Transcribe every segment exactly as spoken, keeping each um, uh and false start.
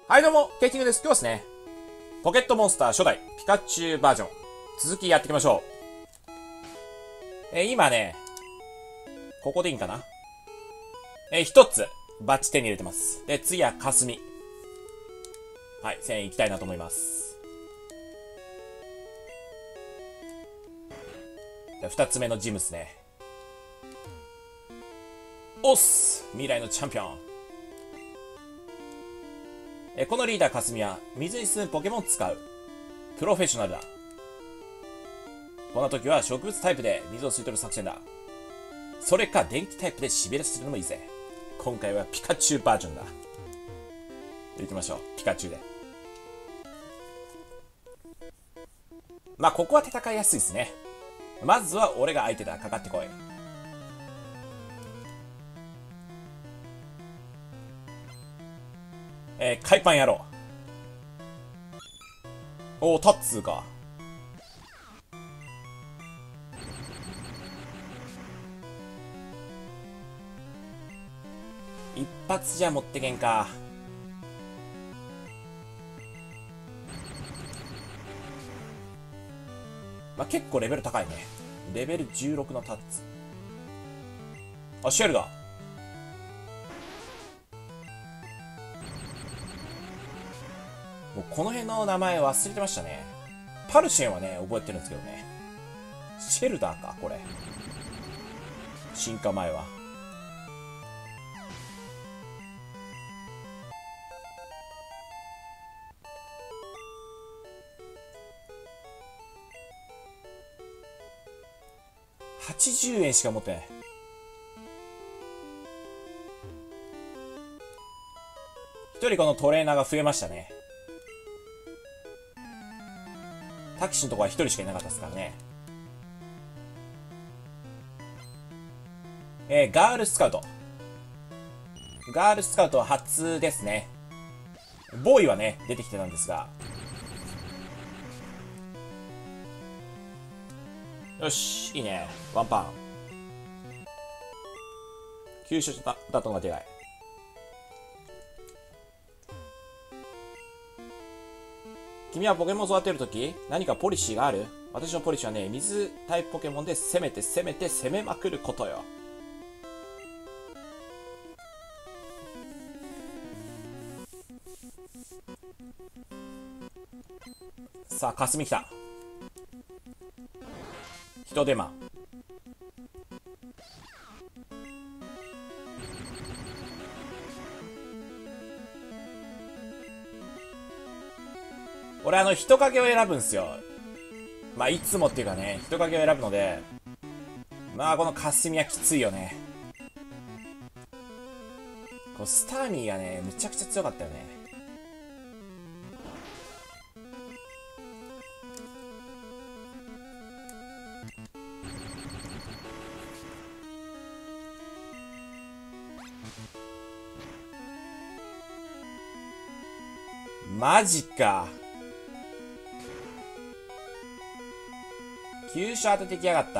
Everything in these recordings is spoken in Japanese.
はいどうも、ケイキングです。今日はですね、ポケットモンスター初代ピカチュウバージョン、続きやっていきましょう。えー、今ね、ここでいいんかなえー、一つ、バッチ手に入れてます。で、次は霞。はい、せんえんいきたいなと思います。で、二つ目のジムスね。おっす未来のチャンピオン。えこのリーダーかすみは水に住むポケモンを使うプロフェッショナルだ。こんな時は植物タイプで水を吸い取る作戦だ。それか電気タイプでしびれするのもいいぜ。今回はピカチュウバージョンだ。行きましょう。ピカチュウで。まあここは戦いやすいですね。まずは俺が相手だ。かかってこい。えー、海パンやろう。おお、タッツーか。一発じゃ持ってけんか。まあ、結構レベル高いね。レベルじゅうろくのタッツ。あ、シェルだ。もうこの辺の名前忘れてましたね。パルシェンはね、覚えてるんですけどね。シェルダーか、これ。進化前は。はちじゅうえんしか持ってない。一人このトレーナーが増えましたね。タキシのとこは一人しかいなかったですからね。えー、ガールスカウト。ガールスカウトは初ですね。ボーイはね、出てきてたんですが。よし、いいね。ワンパン。急所だったのがでかい。君はポケモンを育てるとき、何かポリシーがある？私のポリシーはね、水タイプポケモンで攻めて攻めて攻めまくることよ。さあ、かすみきた。人手間。俺あの人影を選ぶんすよ。まあいつもっていうかね、人影を選ぶので、まあこの霞はきついよね。このスターミーがね、めちゃくちゃ強かったよね。マジか。急所当ててきやがった。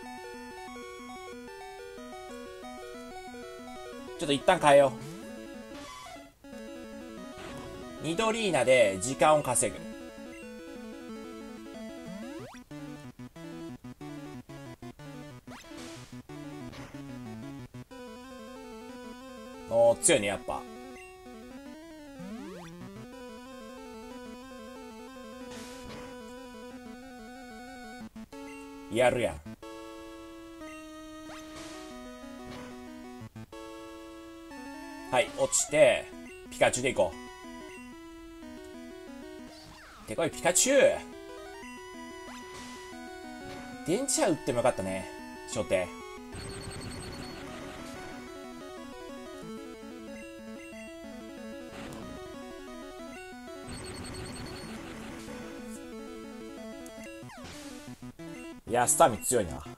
ちょっと一旦変えよう。ニドリーナで時間を稼ぐ。おー、強いね、やっぱ。やるやん。はい、落ちて、ピカチュウでいこう。てこい、ピカチュウ。電池は打ってもよかったね、初手。いや、スターミ強いな。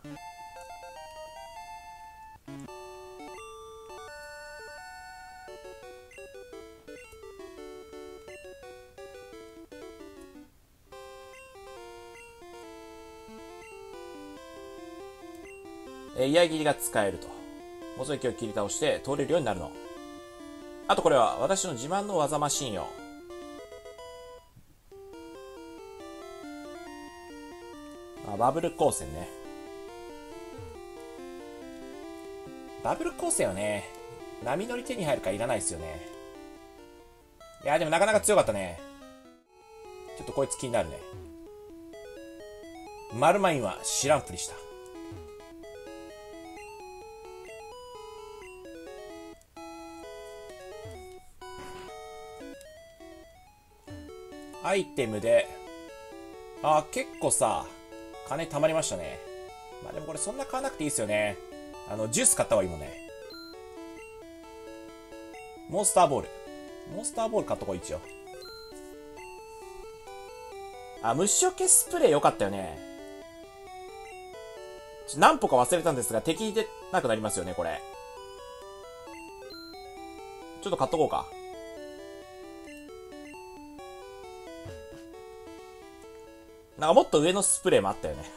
え、居合切りが使えると。細い木を切り倒して通れるようになるの。 あとこれは私の自慢の技マシンよ。あ、バブル光線ね。バブル光線はね、波乗り手に入るからいらないですよね。いや、でもなかなか強かったね。ちょっとこいつ気になるね。マルマインは知らんぷりした。アイテムで、あ、結構さ、金貯まりましたね。まあでもこれそんな買わなくていいですよね。あの、ジュース買った方がいいもんね。モンスターボール。モンスターボール買っとこう、一応。あ、虫除けスプレーよかったよね。何歩か忘れたんですが、敵でなくなりますよね、これ。ちょっと買っとこうか。なんかもっと上のスプレーもあったよね。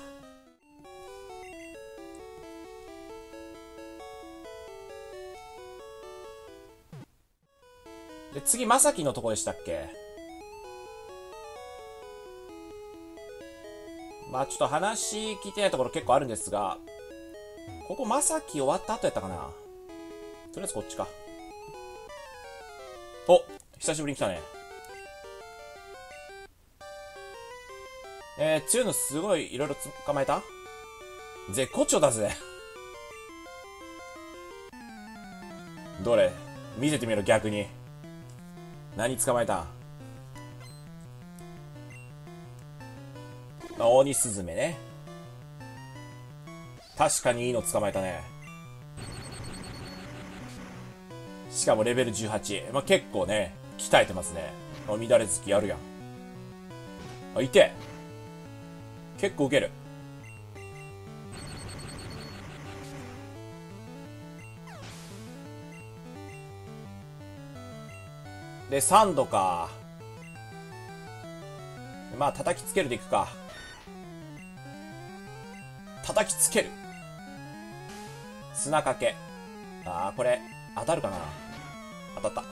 で、次、まさきのとこでしたっけ？まあちょっと話聞いてないところ結構あるんですが、ここまさき終わった後やったかな。とりあえずこっちか。お、久しぶりに来たね。えー、強いのすごいいろいろ捕まえた？絶好調だぜ。どれ見せてみろ、逆に。何捕まえた？あ、オニスズメね。確かにいいの捕まえたね。しかもレベルじゅうはち。まあ、結構ね、鍛えてますね。あ、乱れ突きやるやん。あ、いて。結構ウケる。で、さんどか。まあ、叩きつけるでいくか。叩きつける。砂かけ。ああ、これ、当たるかな？当たった。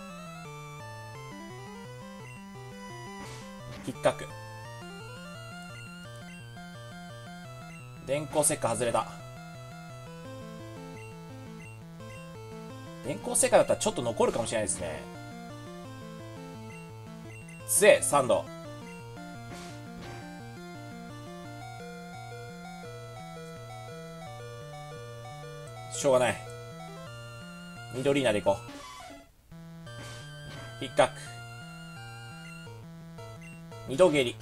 引っかく。電光石火外れた。電光石火だったらちょっと残るかもしれないですね。杖、サンド。しょうがない。緑稲でいこう。引っかく。二度蹴り。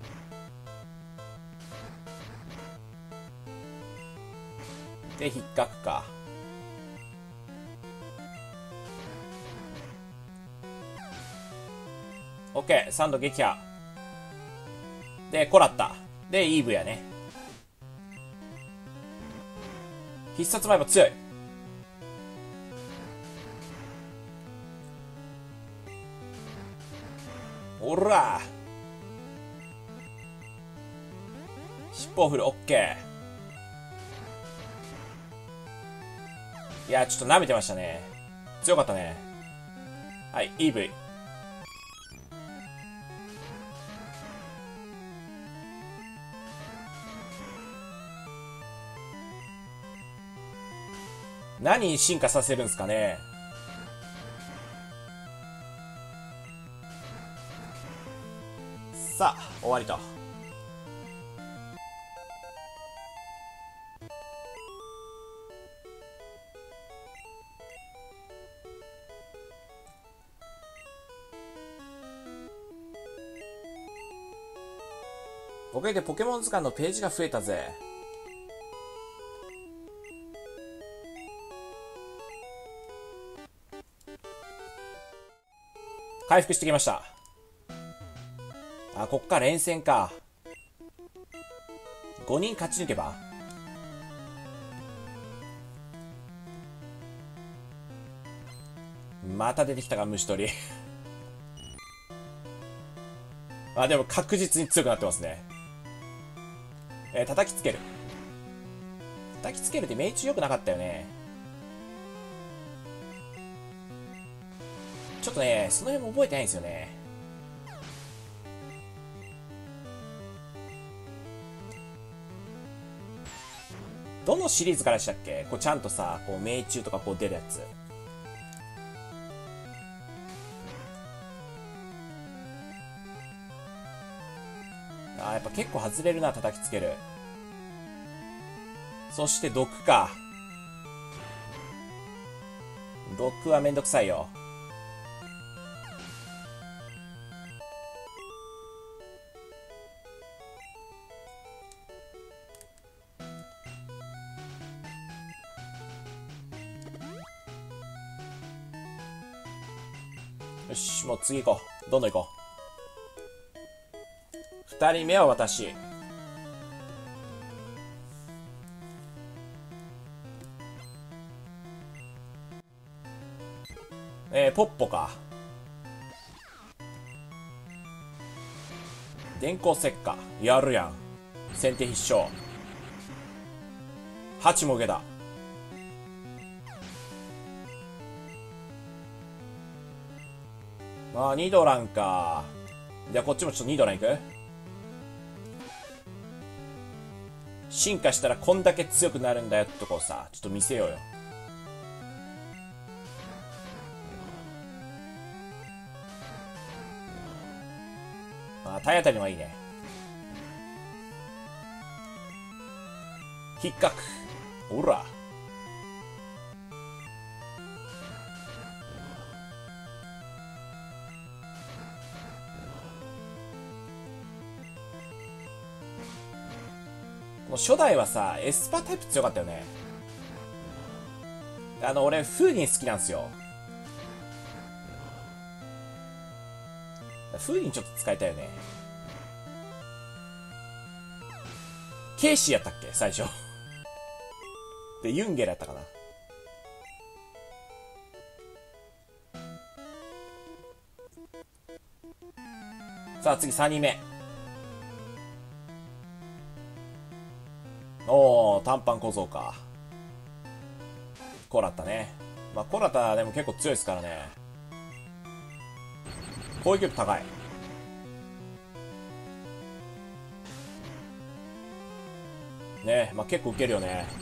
で、引っかくか。オッケー、さんど撃破。で、コラった。で、イーブやね。必殺前も強い。おら尻尾を振る。オッケー。いや、ちょっと舐めてましたね。強かったね。はい、イーブイ。何に進化させるんすかね。さあ、終わりと。おかげでポケモン図鑑のページが増えたぜ。回復してきました。あ、こっから連戦か。ごにん勝ち抜けば。また出てきたか、虫取り。あ、でも確実に強くなってますね。えー、叩きつける。叩きつけるって命中良くなかったよね。 ょっとね、その辺も覚えてないんですよね。どのシリーズからでしたっけ？こうちゃんとさ、こう命中とかこう出るやつ。あー、やっぱ結構外れるな、叩きつける。そして毒か。毒はめんどくさいよ。よし、もう次行こう。どんどん行こう。二人目は私。えー、ポッポか。電光石火。やるやん。先手必勝。八もげだ。まあ、ニドランか。じゃあこっちもちょっとニドランいく？進化したらこんだけ強くなるんだよってとこをさ、ちょっと見せようよ。まあ、体当たりのはいいね。引っかく。ほら。もう初代はさ、エスパータイプ強かったよね。あの、俺、フーディン好きなんですよ。フーディンちょっと使いたいよね。ケイシーやったっけ最初。で、ユンゲルやったかな。さあ、次さんにんめ。おー、短パン小僧か。コラタね。まあ、コラタでも結構強いですからね。攻撃力高い。ね、まあ、結構受けるよね。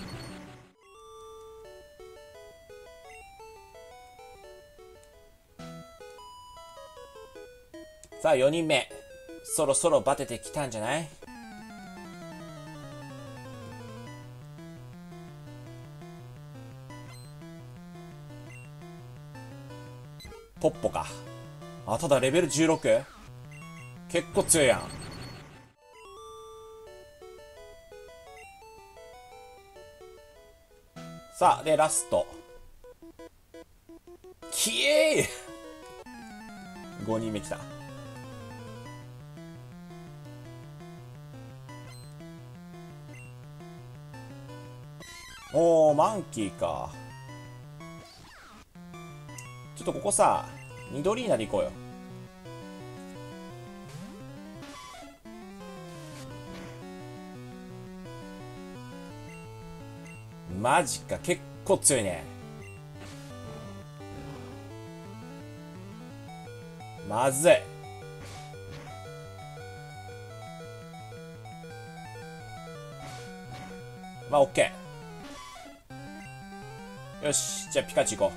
さあ、よにんめ。そろそろバテてきたんじゃない？ポッポか。あ、ただレベル じゅうろく？ 結構強いやん。さあ、で、ラスト。きえーごにんめ来た。おー、マンキーか。ちょっとここさ、ニドリーナで行こうよ。マジか、結構強いね。まずい。まあ、オッケー。よし、じゃあピカチュウ行こ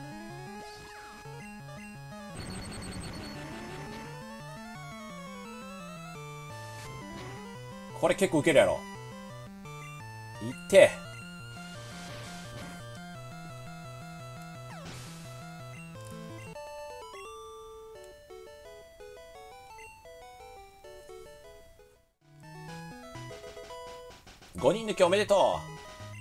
う。これ結構ウケるやろ。いって。ごにん抜きおめでとう。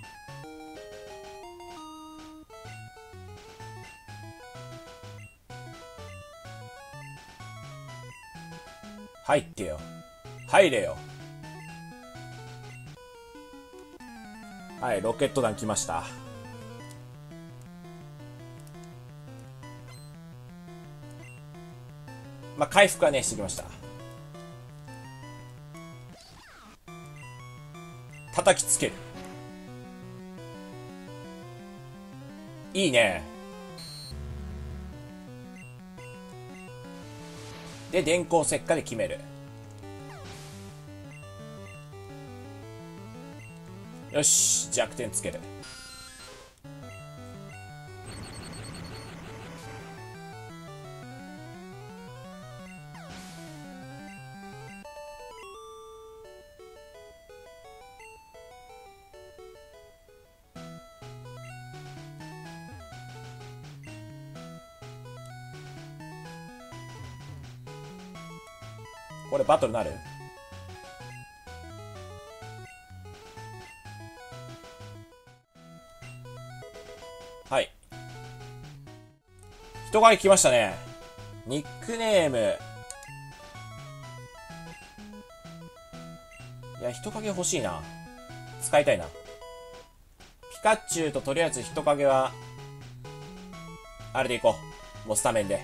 入ってよ。入れよ。はい、ロケット弾来ました。まあ、回復はね、してきました。叩きつける。いいね。 で、電光石火で決める。よし、弱点つける。これバトルなる？はい。人影来ましたね。ニックネーム。いや、人影欲しいな。使いたいな。ピカチュウととりあえず人影は、あれでいこう。もうスタメンで。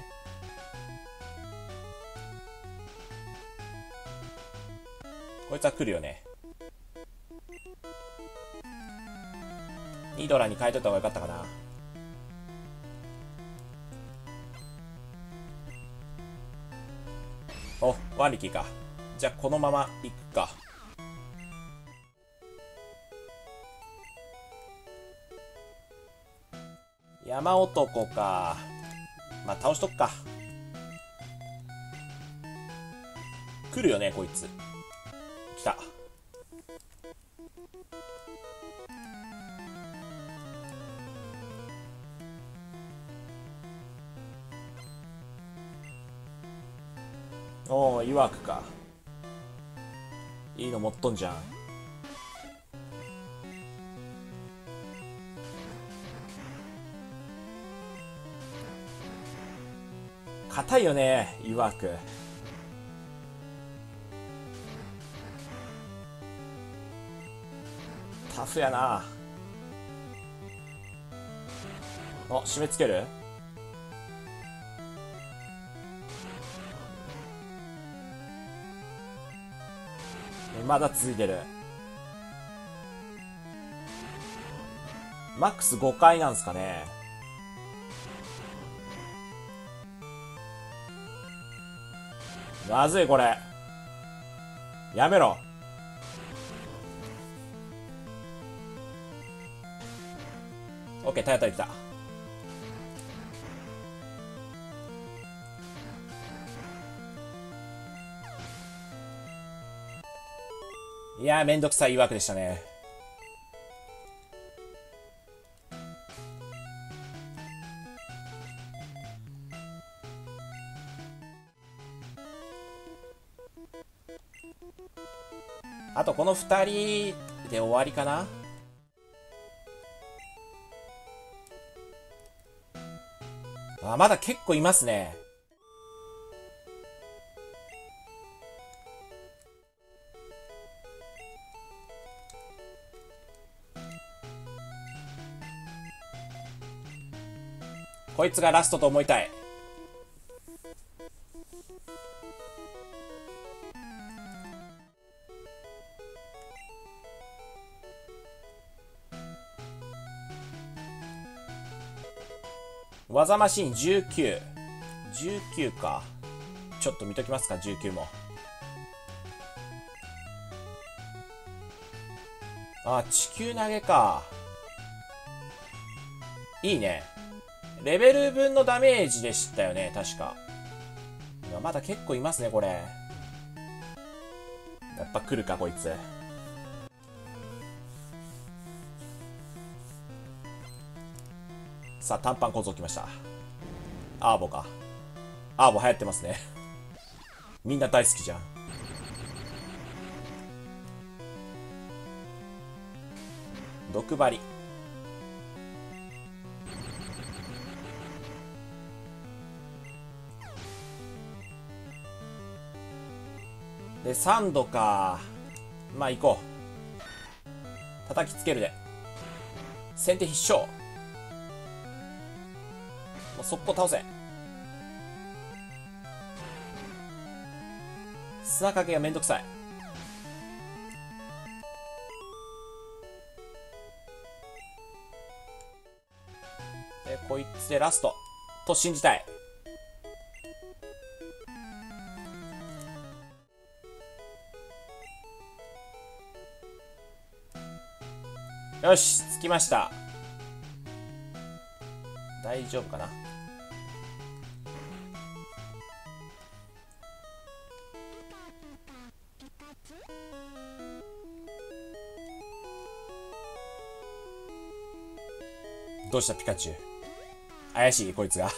こいつは来るよね。ニドラに変えといた方がよかったかな。お、ワンリキーか。じゃあこのまま行くか。山男か。まあ倒しとくか。来るよねこいつ。来た。おお、いわくか。いいの持っとんじゃん。硬いよね、いわく。タフやな。お、締め付ける？まだ続いてる。マックスごかいなんすかね。まずいこれ。やめろ。オッケー、体当たり来た。いやー、めんどくさい曰くでしたね。あとこのふたりで終わりかな。あ、まだ結構いますね。こいつがラストと思いたい。技マシーンじゅうきゅう。じゅうきゅうか。ちょっと見ときますか、じゅうきゅうも。あ、地球投げか。いいね。レベル分のダメージでしたよね、確か。まだ結構いますね、これ。やっぱ来るか、こいつ。さあ、短パン小僧来ました。アーボか。アーボ流行ってますね。みんな大好きじゃん。毒針。で、さんどか。まあ、行こう。叩きつけるで。先手必勝。もう速攻倒せ。砂かけがめんどくさい。で、こいつでラスト。と信じたい。 よし、着きました。大丈夫かな。どうしたピカチュウ。怪しいこいつが。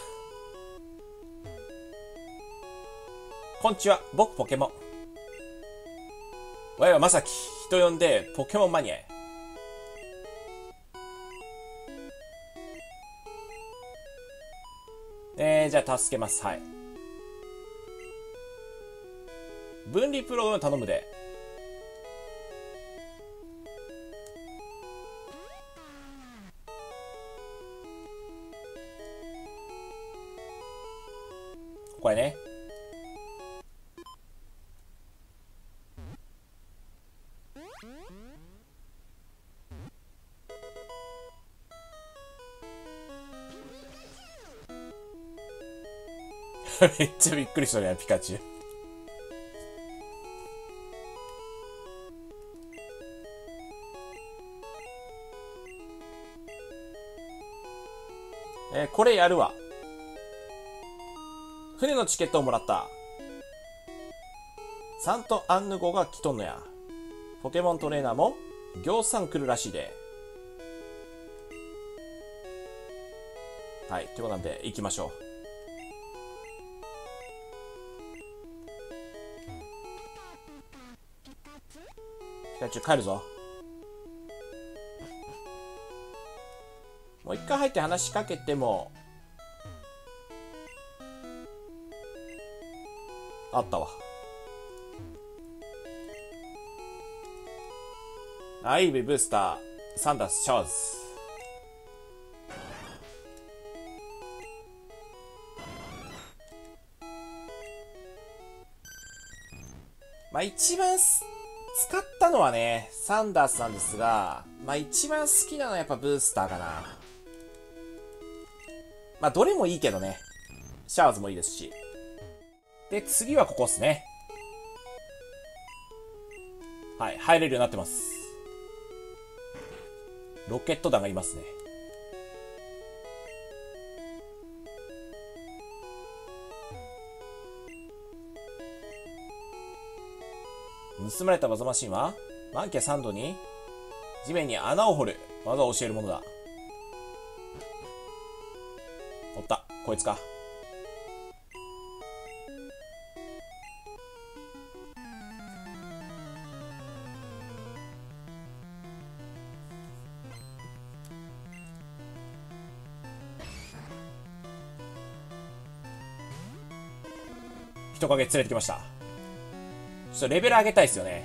こんちは、僕ポケモン。わいはまさき、人呼んでポケモンマニアへ。えー、じゃあ助けます。はい。分離プログラム頼むで。これね。めっちゃびっくりしたね、ピカチュウ。えー、これやるわ。船のチケットをもらった。サントアンヌ号が来とんのや。ポケモントレーナーも行さん来るらしいで。はい、ということなんで行きましょう。ピカチュウ帰るぞ。もう一回入って話しかけても。あったわ。アイビブースターサンダースシャワーズ。まあ一番す使ったのはねサンダースなんですが、まあ一番好きなのはやっぱブースターかな。まあどれもいいけどね、シャワーズもいいですし。で次はここっすね。はい、入れるようになってます。ロケット弾がいますね。盗まれたバザマシンはマンキャさんどに地面に穴を掘る技を教えるものだ。おった、こいつか。人影連れてきました。ちょっとレベル上げたいですよね。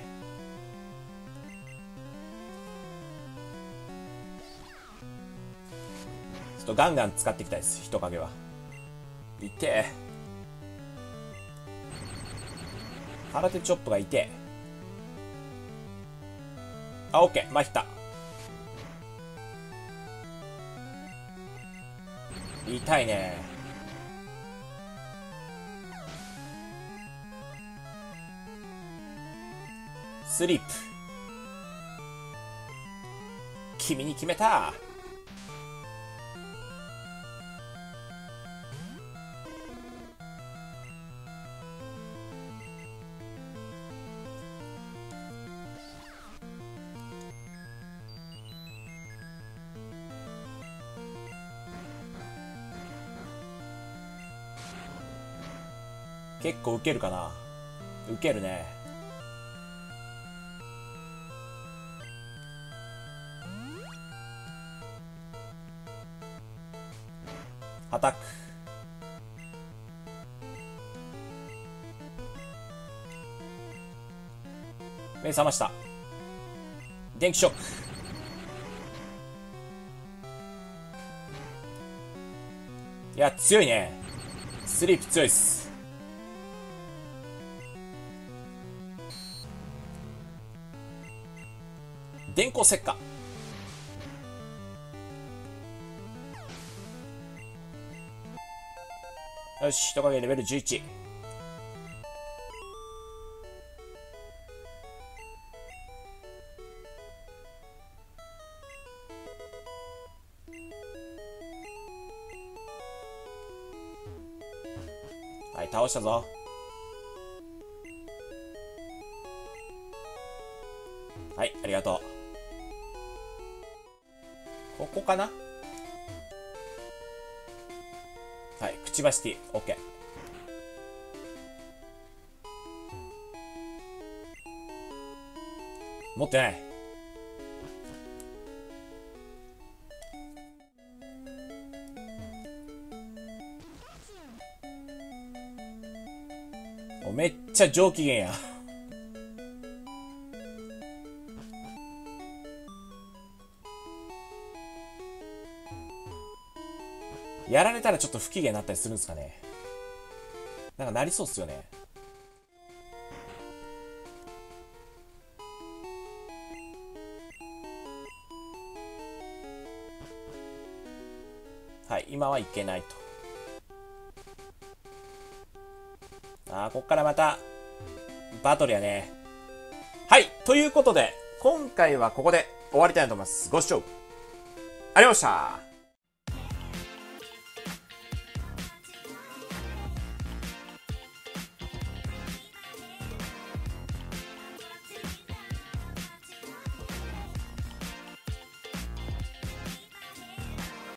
ちょっとガンガン使っていきたいです、人影は。いてえ。空手チョップがいてえ。あ、オッケー、まひった。痛いね。スリープ。君に決めた。結構ウケるかな。ウケるね。アタック。目覚ました。電気ショック。いや強いね。スリープ強いっす。電光石火。よし、人影レベルじゅういち。 はい、倒したぞ。はい、ありがとう。ここかな。はい、くちばしティー、オッケー。持ってない。お、めっちゃ上機嫌や。やられたらちょっと不機嫌になったりするんですかね。なんかなりそうっすよね。はい、今はいけないと。あー、こっからまた、バトルやね。はい、ということで、今回はここで終わりたいと思います。ご視聴ありがとうございました。